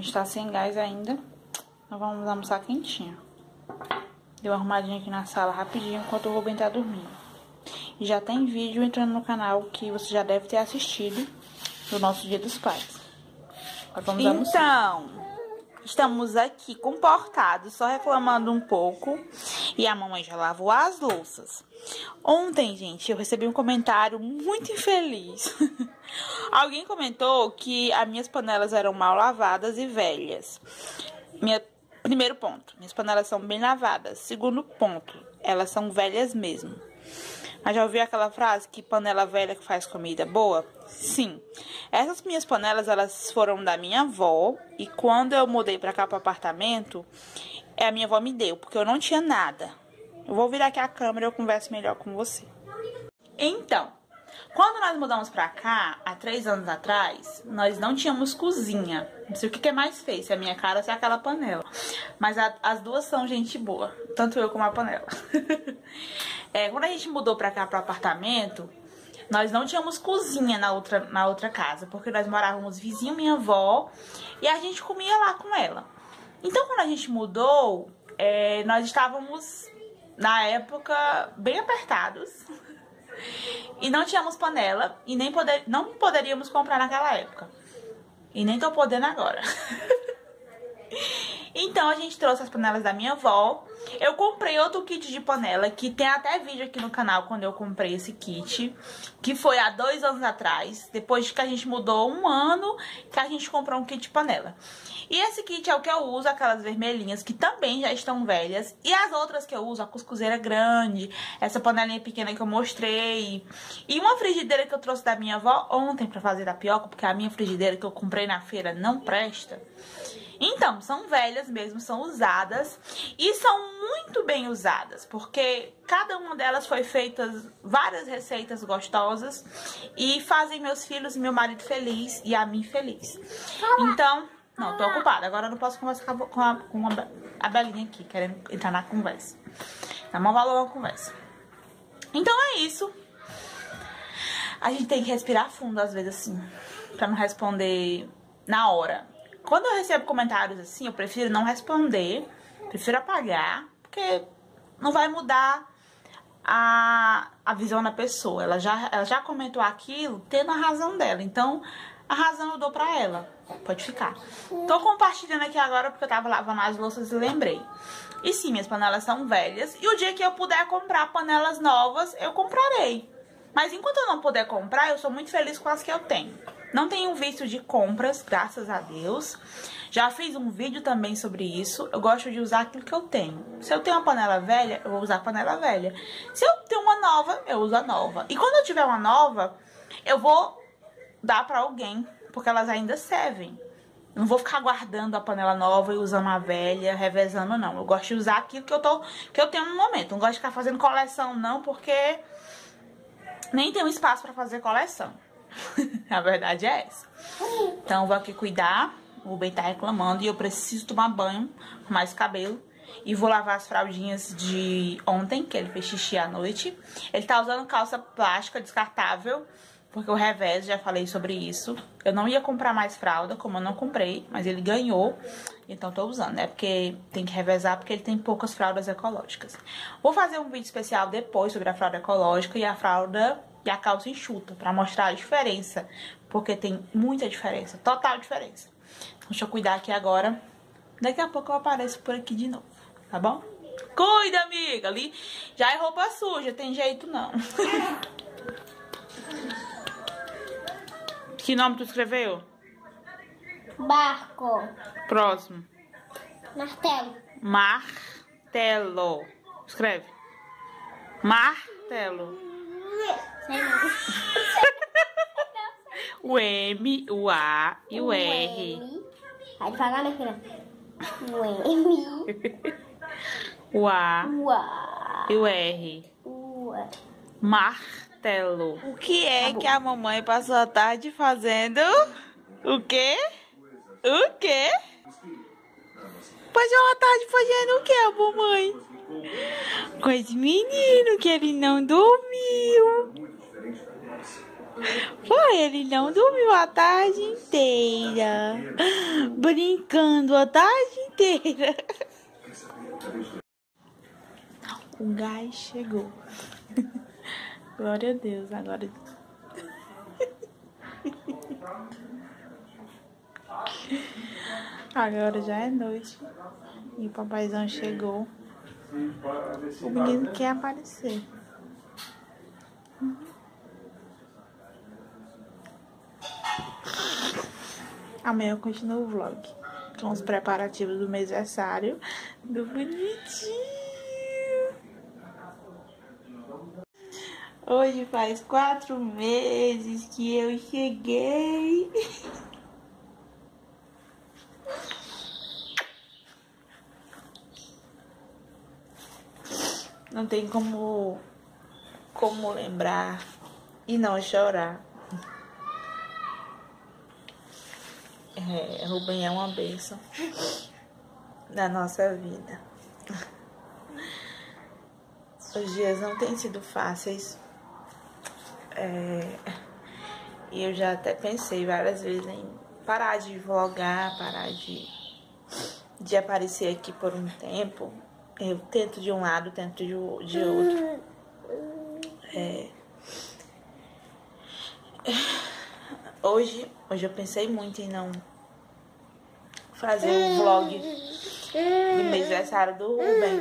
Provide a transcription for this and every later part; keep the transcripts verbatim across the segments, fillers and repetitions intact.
gente tá sem gás ainda. Nós vamos almoçar quentinho. Deu uma arrumadinha aqui na sala rapidinho enquanto o Rubem tá dormindo. E já tem vídeo entrando no canal que você já deve ter assistido do nosso Dia dos Pais. Agora vamos almoçar. Então, estamos aqui comportados, só reclamando um pouco. E a mamãe já lavou as louças. Ontem, gente, eu recebi um comentário muito infeliz. Alguém comentou que as minhas panelas eram mal lavadas e velhas. Minha, primeiro ponto, minhas panelas são bem lavadas. Segundo ponto, elas são velhas mesmo. Mas já ouviu aquela frase que panela velha que faz comida boa? Sim. Essas minhas panelas, elas foram da minha avó. E quando eu mudei pra cá pro apartamento, a minha avó me deu, porque eu não tinha nada. Eu vou virar aqui a câmera e eu converso melhor com você. Então, quando nós mudamos pra cá, há três anos atrás, nós não tínhamos cozinha. Não sei o que é mais feio, se é a minha cara ou se é aquela panela. Mas a, as duas são gente boa, tanto eu como a panela. É, quando a gente mudou pra cá, pro apartamento, nós não tínhamos cozinha na outra, na outra casa, porque nós morávamos vizinho minha avó e a gente comia lá com ela. Então, quando a gente mudou, é, nós estávamos, na época, bem apertados. E não tínhamos panela e nem poder, não poderíamos comprar naquela época. E nem tô podendo agora. Então a gente trouxe as panelas da minha avó. Eu comprei outro kit de panela, que tem até vídeo aqui no canal quando eu comprei esse kit, que foi há dois anos atrás, depois que a gente mudou um ano, que a gente comprou um kit de panela. E esse kit é o que eu uso, aquelas vermelhinhas, que também já estão velhas. E as outras que eu uso, a cuscuzeira grande, essa panelinha pequena que eu mostrei. E uma frigideira que eu trouxe da minha avó ontem pra fazer tapioca, porque a minha frigideira que eu comprei na feira não presta. Então, são velhas mesmo, são usadas e são muito bem usadas, porque cada uma delas foi feita várias receitas gostosas e fazem meus filhos e meu marido feliz e a mim feliz. Então, não, tô ocupada, agora eu não posso conversar com a, com a, a Belinha aqui, querendo entrar na conversa. Dá mó valor na conversa. Então é isso. A gente tem que respirar fundo às vezes assim, pra não responder na hora. Quando eu recebo comentários assim, eu prefiro não responder, prefiro apagar, porque não vai mudar a, a visão da pessoa. Ela já, ela já comentou aquilo tendo a razão dela, então a razão eu dou pra ela, pode ficar. Tô compartilhando aqui agora porque eu tava lavando as louças e lembrei. E sim, minhas panelas são velhas, e o dia que eu puder comprar panelas novas, eu comprarei. Mas enquanto eu não puder comprar, eu sou muito feliz com as que eu tenho. Não tenho vício de compras, graças a Deus. Já fiz um vídeo também sobre isso. Eu gosto de usar aquilo que eu tenho. Se eu tenho uma panela velha, eu vou usar a panela velha. Se eu tenho uma nova, eu uso a nova. E quando eu tiver uma nova, eu vou dar pra alguém, porque elas ainda servem. Não vou ficar guardando a panela nova e usando a velha, revezando, não. Eu gosto de usar aquilo que eu, tô, que eu tenho no momento. Não gosto de ficar fazendo coleção, não, porque nem tenho espaço pra fazer coleção. A verdade é essa. Então eu vou aqui cuidar. O Rubem tá reclamando e eu preciso tomar banho, arrumar esse cabelo. E vou lavar as fraldinhas de ontem, que ele fez xixi à noite. Ele tá usando calça plástica descartável, porque o revés, já falei sobre isso. Eu não ia comprar mais fralda, como eu não comprei, mas ele ganhou. Então tô usando, né? Porque tem que revezar, porque ele tem poucas fraldas ecológicas. Vou fazer um vídeo especial depois sobre a fralda ecológica e a fralda e a calça enxuta, pra mostrar a diferença, porque tem muita diferença, total diferença. Então, deixa eu cuidar aqui agora. Daqui a pouco eu apareço por aqui de novo, tá bom? Cuida, amiga, ali já é roupa suja, tem jeito não. Que nome tu escreveu? Barco. Próximo. Martelo. Martelo. Escreve. Martelo. O M, o A e o R. Vai devagar, né, filha? O M. O A O A. e o R. O A. Martelo. O que é que a mamãe passou a tarde fazendo? O quê? O quê? Passou a tarde fazendo o quê, a mamãe? Com esse menino que ele não dormiu. Foi, ele não dormiu a tarde inteira. Brincando a tarde inteira. O gás chegou. Glória a Deus, agora... Agora já é noite. E o papaizão chegou. O menino quer aparecer. Amanhã eu continuo o vlog com os preparativos do mêsversário do bonitinho. Hoje faz quatro meses que eu cheguei. Não tem como, como lembrar e não chorar. É, Rubem é uma bênção da nossa vida. Os dias não têm sido fáceis. É, e eu já até pensei várias vezes em parar de vlogar, parar de, de aparecer aqui por um tempo. Eu tento de um lado, tento de, de outro. É, hoje, hoje eu pensei muito em não fazer o vlog do mêsversário do Rubem.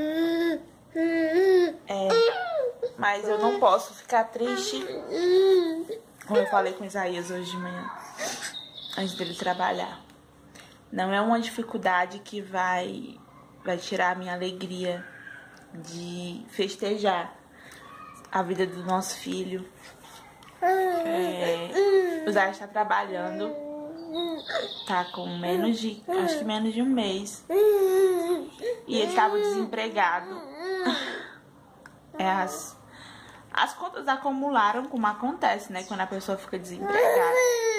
É, mas eu não posso ficar triste, como eu falei com o Isaías hoje de manhã, antes dele trabalhar. Não é uma dificuldade que vai, vai tirar a minha alegria de festejar a vida do nosso filho. É, o Isaías está trabalhando, tá com menos de, acho que menos de um mês. E ele estava desempregado. É, as, as contas acumularam, como acontece, né? Quando a pessoa fica desempregada.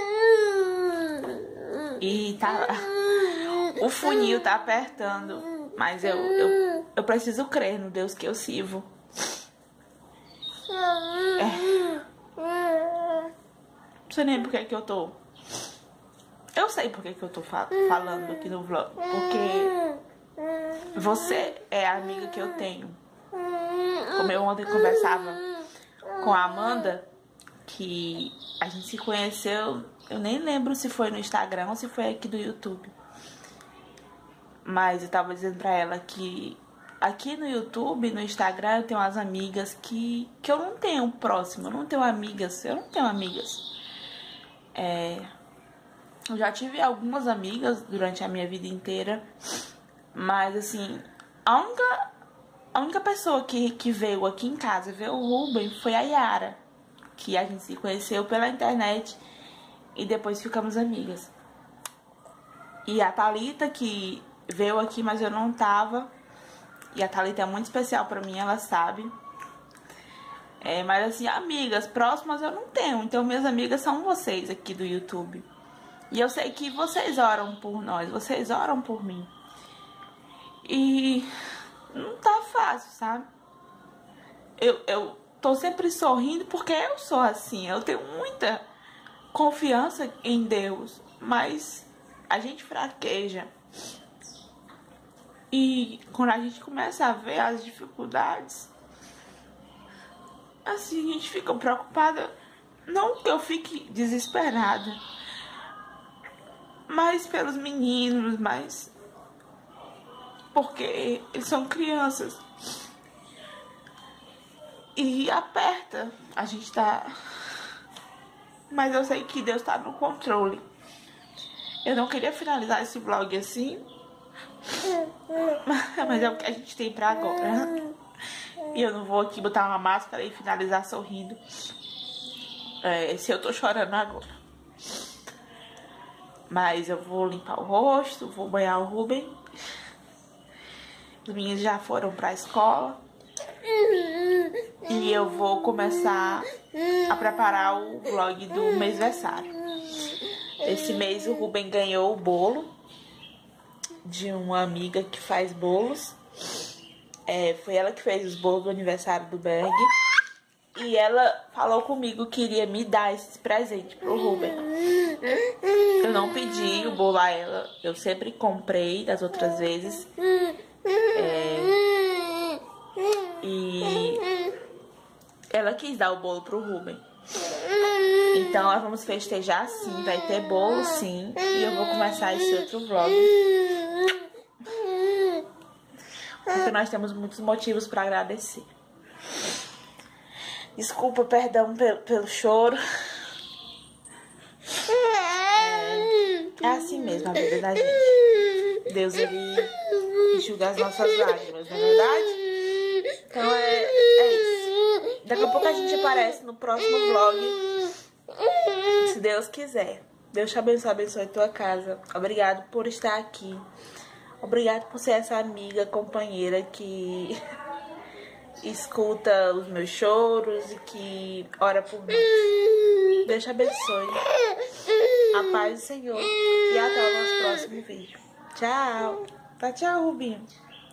E tá, o funil tá apertando. Mas eu, eu, eu preciso crer no Deus que eu sirvo. É. Não sei nem por que que eu tô... Eu sei por que que eu tô fal falando aqui no vlog. Porque você é a amiga que eu tenho. Como eu ontem conversava com a Amanda, que a gente se conheceu, eu nem lembro se foi no Instagram ou se foi aqui do YouTube. Mas eu tava dizendo pra ela que aqui no YouTube, no Instagram, eu tenho umas amigas que, que eu não tenho próximo, eu não tenho amigas, eu não tenho amigas. É, eu já tive algumas amigas durante a minha vida inteira, mas assim, a única... A única pessoa que, que veio aqui em casa ver o Rubem foi a Yara, que a gente se conheceu pela internet e depois ficamos amigas. E a Thalita, que veio aqui, mas eu não tava. E a Thalita é muito especial pra mim, ela sabe. É, mas assim, amigas próximas eu não tenho. Então minhas amigas são vocês aqui do YouTube. E eu sei que vocês oram por nós, vocês oram por mim. E... não tá fácil, sabe? Eu, eu tô sempre sorrindo porque eu sou assim. Eu tenho muita confiança em Deus. Mas a gente fraqueja. E quando a gente começa a ver as dificuldades, assim, a gente fica preocupada. Não que eu fique desesperada, mas pelos meninos, mas... porque eles são crianças. E aperta. A gente tá... Mas eu sei que Deus tá no controle. Eu não queria finalizar esse vlog assim. Mas é o que a gente tem pra agora. E eu não vou aqui botar uma máscara e finalizar sorrindo. É, se eu tô chorando agora. Mas eu vou limpar o rosto, vou banhar o Rubem. Os meninos já foram pra escola. E eu vou começar a preparar o vlog do mêsversário. Esse mês o Rubem ganhou o bolo de uma amiga que faz bolos. É, foi ela que fez os bolos do aniversário do Berg. E ela falou comigo que iria me dar esse presente pro Ruben. Eu não pedi o bolo a ela. Eu sempre comprei das outras vezes. É, e ela quis dar o bolo pro Ruben. Então nós vamos festejar sim. Vai ter bolo sim. E eu vou começar esse outro vlog. Porque nós temos muitos motivos pra agradecer. Desculpa, perdão pelo, pelo choro. É, é assim mesmo a vida da gente. Deus, ele enxuga as nossas lágrimas, não é verdade? Então é, é isso. Daqui a pouco a gente aparece no próximo vlog. Se Deus quiser. Deus te abençoe, abençoe a tua casa. Obrigado por estar aqui. Obrigado por ser essa amiga, companheira que escuta os meus choros e que ora por mim. Deus te abençoe. A paz do Senhor. E até o nosso próximo vídeo. Tchau. Tá, tchau, Rubinho.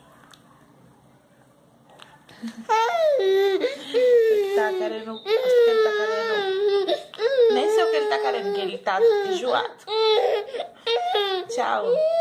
Ele tá querendo... Acho que ele tá querendo... Nem sei o que ele tá querendo, que ele tá enjoado. Tchau.